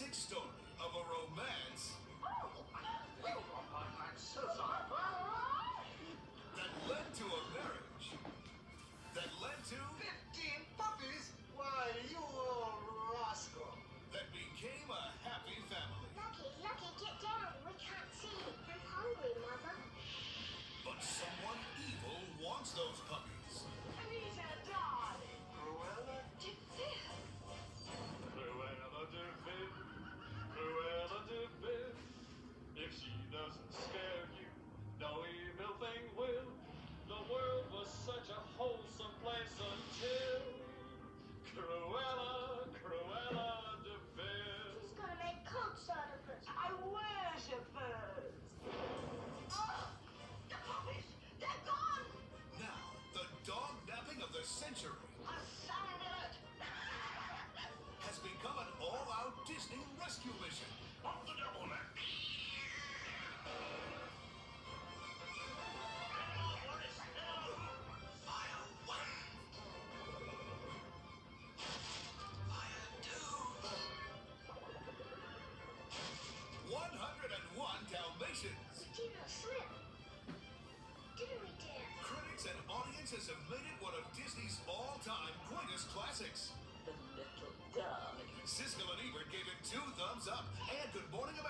classic story of a romance that led to a marriage that led to 15 puppies? Why, you little rascal. that became a happy family. Lucky, get down. We can't see. I'm hungry, Mother. But someone evil wants those puppies. Anita, darling. Cruella? Cruella de Vil, Cruella de Vil. If she doesn't scare you, no evil thing will. The world was such a wholesome place until Cruella, Cruella de Vil. She's gonna make coats out of us. I worship birds. Oh, the puppies, they're gone. Now, the dog napping of the century A salad. has become an all-out Disney rescue mission. Up the devil neck. Fire 1. Fire 2. 101 Dalmatians. We did not slip. Didn't we, Dad? Critics and audiences have made it one of Disney's all-time greatest classics. The little darling. Siskel and Ebert gave it 2 thumbs up, and Good Morning